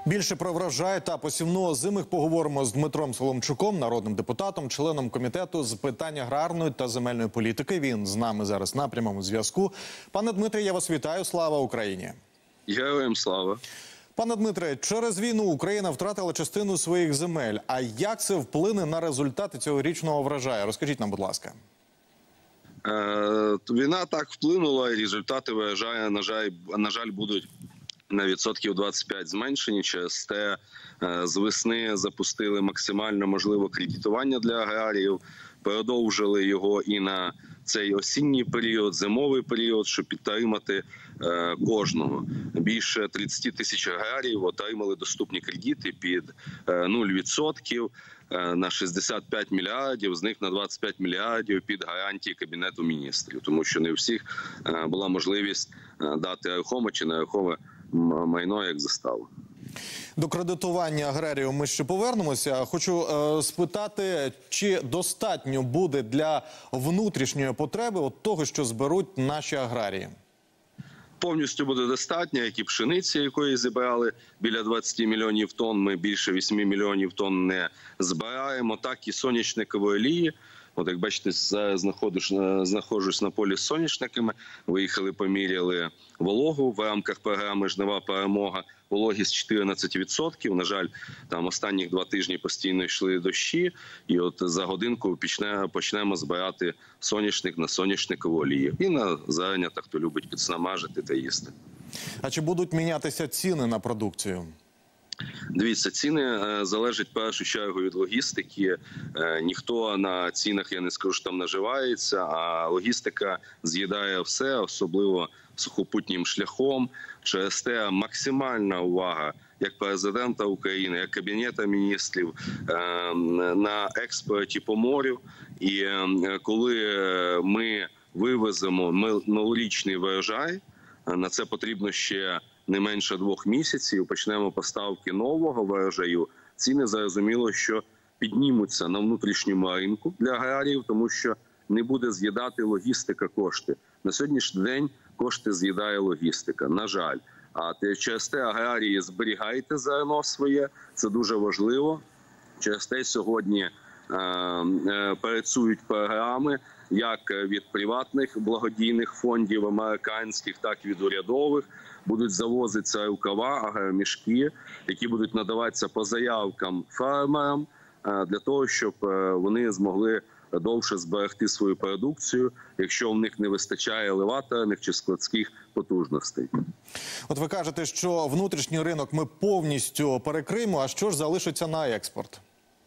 Більше про врожай та посівну озимих поговоримо з Дмитром Соломчуком, народним депутатом, членом комітету з питань аграрної та земельної політики. Він з нами зараз на прямому зв'язку. Пане Дмитре, я вас вітаю. Слава Україні! Героям слава! Пане Дмитре, через війну Україна втратила частину своїх земель. А як це вплине на результати цьогорічного врожаю? Розкажіть нам, будь ласка. Війна так вплинула, і результати врожаю, на жаль, будуть на відсотків 25 зменшені. Через те з весни запустили максимально можливе кредитування для аграріїв, продовжили його і на цей осінній період, зимовий період, щоб підтримати кожного. Більше 30 тисяч аграріїв отримали доступні кредити під 0%, на 65 мільярдів, з них на 25 мільярдів під гарантії Кабінету міністрів. Тому що не у всіх була можливість дати рухоме чи нерухоме майно як заставу. До кредитування аграріїв ми ще повернемося. Хочу спитати, чи достатньо буде для внутрішньої потреби от того, що зберуть наші аграрії? Повністю буде достатньо, як і пшениці, якої зібрали біля 20 мільйонів тонн, ми більше 8 мільйонів тонн не збираємо, так і соняшникової олії. От як бачите, зараз знаходжусь на полі з соняшниками, виїхали, поміряли вологу в рамках програми «Жнива перемога», вологість 14%. На жаль, там останніх 2 тижні постійно йшли дощі, і от за годинку почнемо збирати соняшник на соняшникову олію. І на зернята, хто любить підсмажити та їсти. А чи будуть мінятися ціни на продукцію? Дивіться, ціни залежать в першу чергу від логістики. Ніхто на цінах, я не скажу, що там наживається, а логістика з'їдає все, особливо сухопутнім шляхом. Через те максимальна увага як президента України, як Кабінету міністрів на експорті по морю. І коли ми вивеземо минулорічний врожай, на це потрібно ще не менше 2 місяців, почнемо поставки нового врожаю, ціни, зрозуміло, що піднімуться на внутрішньому ринку для аграріїв, тому що не буде з'їдати логістика кошти. На сьогоднішній день кошти з'їдає логістика, на жаль. А через те аграрії зберігайте зерно своє, це дуже важливо. Через те сьогодні працюють програми як від приватних благодійних фондів американських, так і від урядових. Будуть завозитися рукава, агромішки, які будуть надаватися по заявкам фермерам, для того, щоб вони змогли довше зберегти свою продукцію, якщо в них не вистачає елеваторних чи складських потужностей. От ви кажете, що внутрішній ринок ми повністю перекриємо, а що ж залишиться на експорт?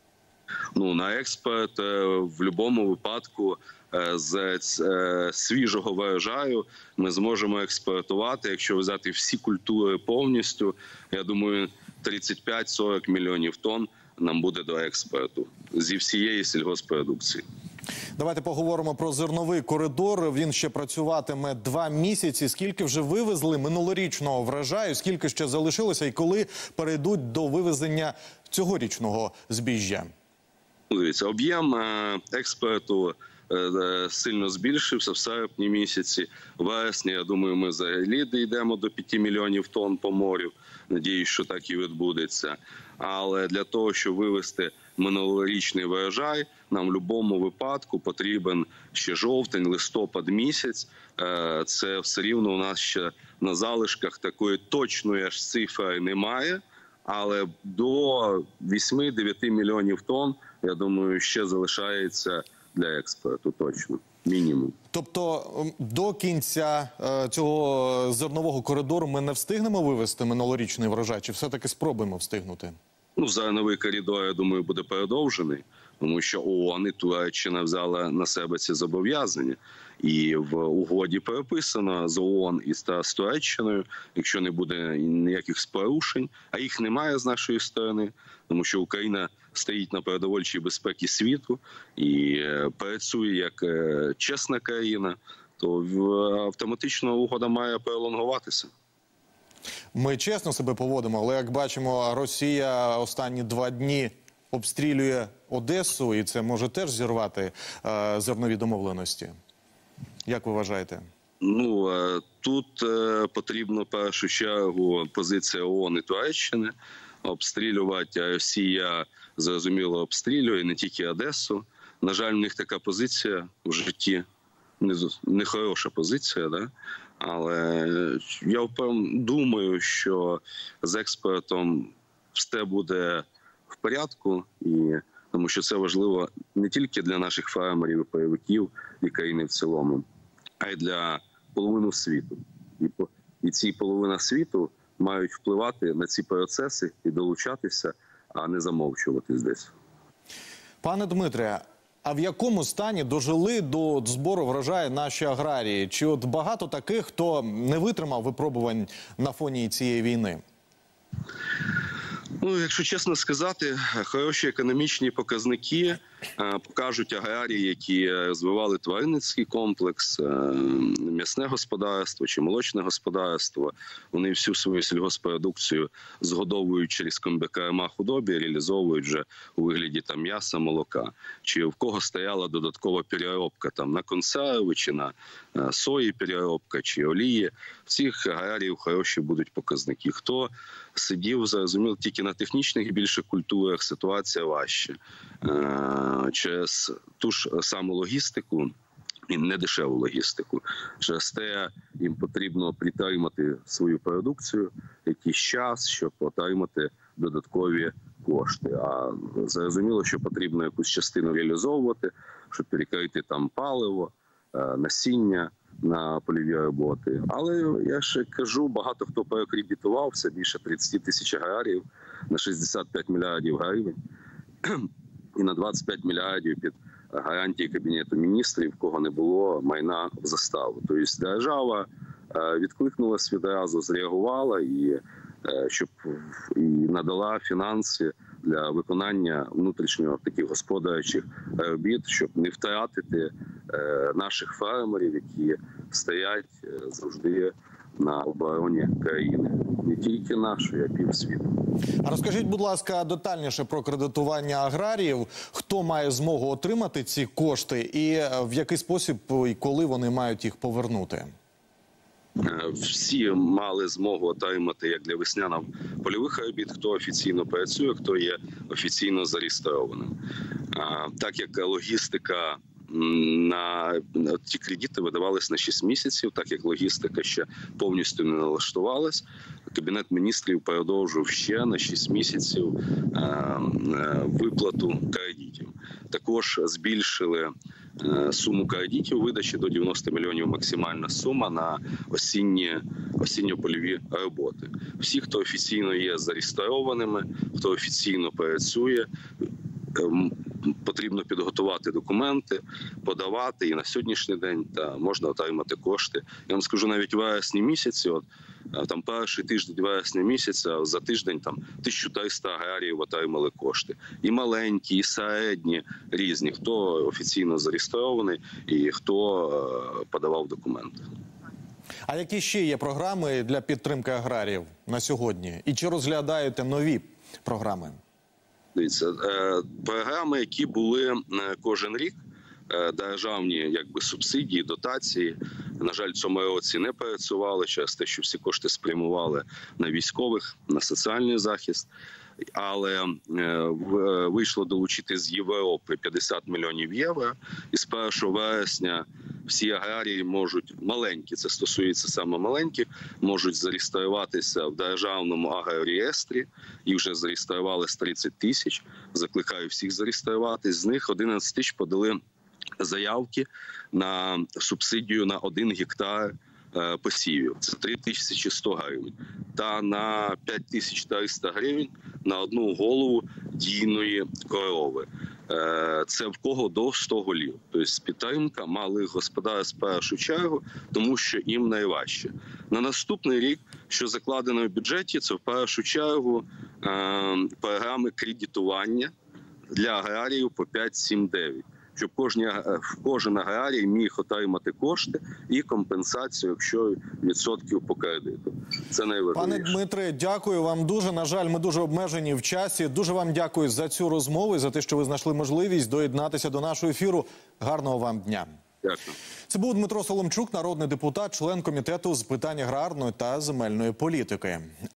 На експорт в будь-якому випадку з свіжого врожаю ми зможемо експортувати, якщо взяти всі культури повністю, я думаю, 35-40 мільйонів тонн нам буде до експорту зі всієї сільгосппродукції. Давайте поговоримо про зерновий коридор. Він ще працюватиме 2 місяці. Скільки вже вивезли минулорічного врожаю, скільки ще залишилося і коли перейдуть до вивезення цьогорічного збіжжя? Дивіться, об'єм експорту сильно збільшився в серпні місяці. В вересні, я думаю, ми взагалі дійдемо до 5 мільйонів тонн по морю. Надіюсь, що так і відбудеться. Але для того, щоб вивезти минулорічний врожай, нам в будь-якому випадку потрібен ще жовтень, листопад місяць. Це все рівно у нас ще на залишках такої точної аж цифри немає. Але до 8-9 мільйонів тонн, я думаю, ще залишається для експорту точно, мінімум. Тобто до кінця цього зернового коридору ми не встигнемо вивезти минулорічний врожай, чи все-таки спробуємо встигнути? Зерновий коридор, я думаю, буде продовжений, тому що ООН і Туреччина взяла на себе ці зобов'язання. І в угоді прописано з ООН і з Туреччиною, якщо не буде ніяких порушень, а їх немає з нашої сторони, тому що Україна стоїть на продовольчій безпеці світу і працює як чесна країна, то автоматично угода має пролонгуватися. Ми чесно себе поводимо, але, як бачимо, Росія останні 2 дні обстрілює Одесу, і це може теж зірвати зернові домовленості. Як ви вважаєте? Тут потрібно в першу чергу позиція ООН і Туреччини. Обстрілювати Росія, зрозуміло, обстрілює не тільки Одесу. На жаль, в них така позиція в житті, не хороша позиція, да? Але я думаю, що з експортом все буде в порядку, тому що це важливо не тільки для наших фермерів і пайовиків і країни в цілому, а й для половини світу. І ці половина світу мають впливати на ці процеси і долучатися, а не замовчуватись десь. Пане Дмитре, а в якому стані дожили до збору врожаю наші аграрії? Чи от багато таких, хто не витримав випробувань на фоні цієї війни? Якщо чесно сказати, хороші економічні показники покажуть аграрії, які розвивали тваринницький комплекс, м'ясне господарство чи молочне господарство. Вони всю свою сільгоспродукцію згодовують через комбікорма худобі, реалізовують вже у вигляді м'яса, молока. Чи в кого стояла додаткова переробка на консерви, чи на сої переробка, чи олії. Всіх аграріїв хороші будуть показники. Хто сидів, зрозуміло, тільки на технічних більше культурах, ситуація важча. Через ту ж саму логістику, і недешеву логістику. Через те їм потрібно притримати свою продукцію якийсь час, щоб отримати додаткові кошти. А зрозуміло, що потрібно якусь частину реалізовувати, щоб перекрити паливо, насіння на польові роботи. Але я ще кажу, багато хто перекредитувався, більше 30 тисяч аграріїв на 65 мільярдів гривень і на 25 мільярдів під гарантії Кабінету міністрів, в кого не було майна в заставу. Тобто держава відкликнулась відразу, зреагувала і надала фінанси для виконання внутрішнього таких господарчих робіт, щоб не втратити наших фермерів, які стоять завжди на обороні країни. Не тільки нашої, а півсвіту. А розкажіть, будь ласка, детальніше про кредитування аграріїв. Хто має змогу отримати ці кошти і в який спосіб і коли вони мають їх повернути? Всі мали змогу отримати, як для весняно-польових робіт, хто офіційно працює, хто є офіційно зареєстрованим. Так як логістика ці кредити видавались на 6 місяців, так як логістика ще повністю не налаштувалась, Кабінет міністрів продовжив ще на 6 місяців виплату кредитів. Також збільшили суму кредитів видачі до 90 мільйонів максимальна сума на осінньо-польові роботи. Всі, хто офіційно є зареєстрованими, хто офіційно працює, потрібно підготувати документи, подавати, і на сьогоднішній день можна отримати кошти. Я вам скажу, навіть у вересні місяці, перший тиждень вересня місяця, за тиждень 1300 аграріїв отримали кошти. І маленькі, і середні, різні, хто офіційно зареєстрований і хто подавав документи. А які ще є програми для підтримки аграріїв на сьогодні? І чи розглядаєте нові програми? Дивіться, програми, які були кожен рік, державні субсидії, дотації, на жаль, в цьому році не працювали через те, що всі кошти спрямували на військових, на соціальний захист. Але вийшло долучити з Європи 50 мільйонів євро. І з 1 вересня всі аграрії можуть, маленькі, це стосується саме маленьких, можуть зареєструватися в державному агрореєстрі. Їх вже зареєстрували з 30 тисяч. Закликаю всіх зареєструватись. З них 11 тисяч подали заявки на субсидію на 1 гектар посівів. Це 3100 гривень. Та на 5300 гривень на одну голову дійної корови. Це в кого до 100 голів. Тобто підтримка малих господарств в першу чергу, тому що їм найважче. На наступний рік, що закладено в бюджеті, це в першу чергу програми кредитування для аграріїв по 5-7-9. Щоб кожен аграрій міг отримати кошти і компенсацію, якщо відсотків по кредиту. Це найважливіше. Пане Дмитре, дякую вам дуже. На жаль, ми дуже обмежені в часі. Дуже вам дякую за цю розмову і за те, що ви знайшли можливість доєднатися до нашого ефіру. Гарного вам дня. Дякую. Це був Дмитро Соломчук, народний депутат, член комітету з питань аграрної та земельної політики.